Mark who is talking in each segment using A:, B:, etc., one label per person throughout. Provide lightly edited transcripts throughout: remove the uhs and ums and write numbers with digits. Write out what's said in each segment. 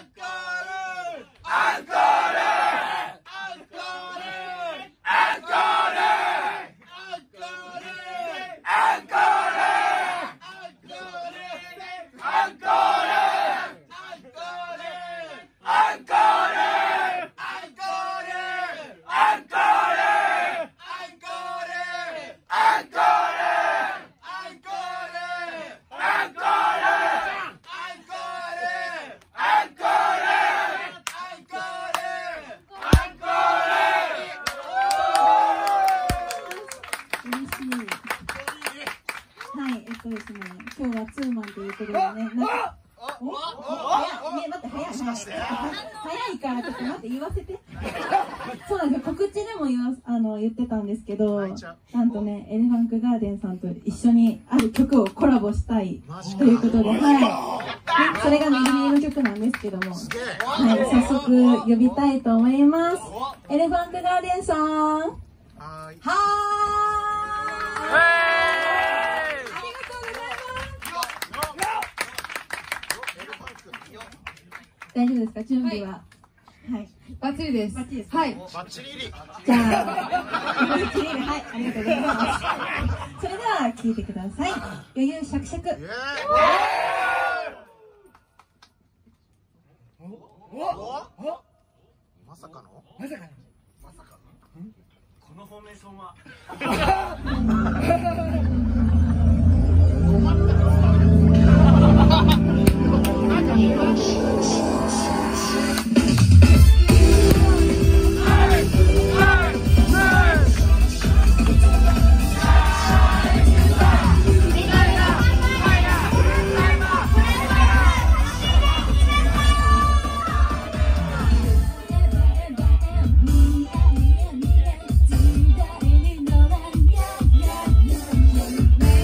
A: 今日はツーマンということでね、なんか、待って、早いから、ちょっと待って、言わせて。そうなんですよ、告知でも言ってたんですけど、なんとね、エレファンクガーデンさんと一緒にある曲をコラボしたいということで、はい。それがめぐみの曲なんですけども、はい、早速呼びたいと思います。エレファンクガーデンさん。はーい。大丈夫ですか、準備は。はい。
B: バッチリです。
A: バッチリです。
B: はい。
C: バッチリ入り。
A: じゃあ、バッチリ入り、はい、ありがとうございます。それでは、聴いてください。余裕しゃくしゃく。
C: まさかの？
D: このフォーメーションは。
E: 「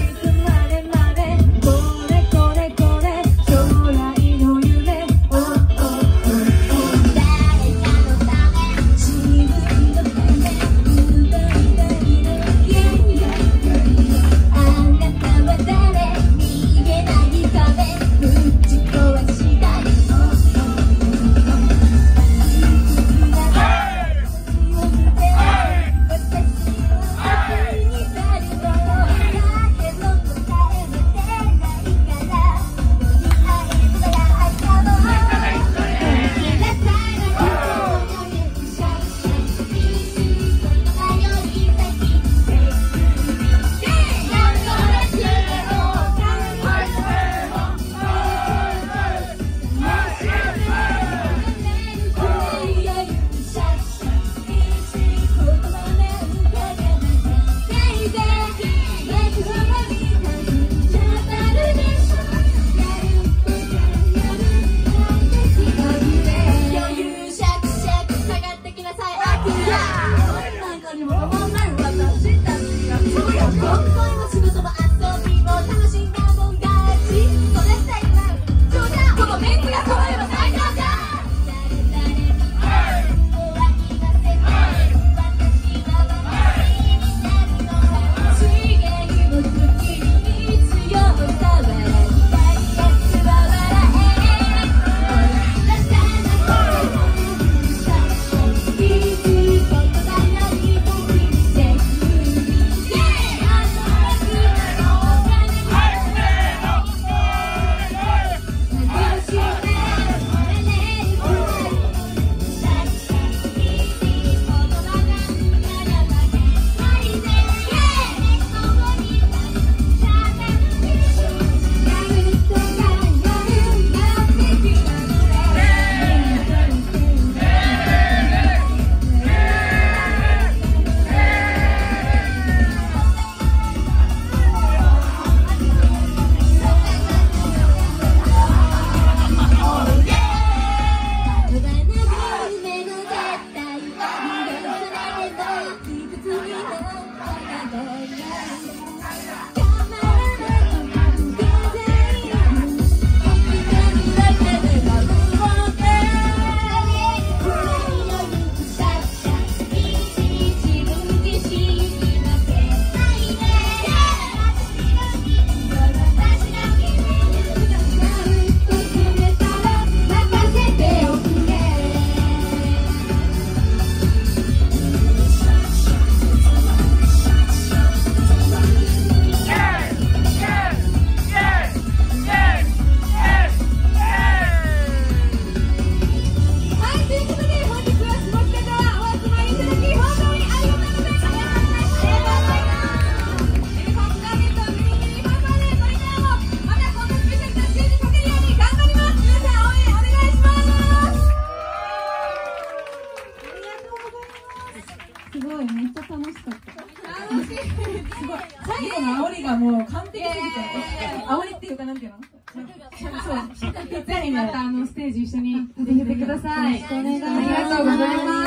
A: ていうの？
B: ぜひまたステージ一緒に立ててください。
A: よろしくお願いします。
B: ありがとうございます。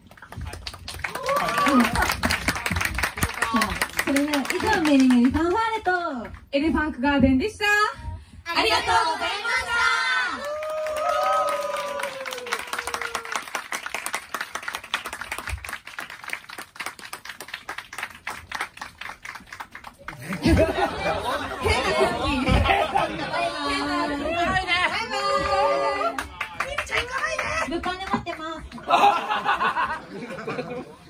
A: それでは以上メリメリファンファーレと
B: エレファンクガーデンでした。
C: ありがとうございました。
A: 物販で待ってます。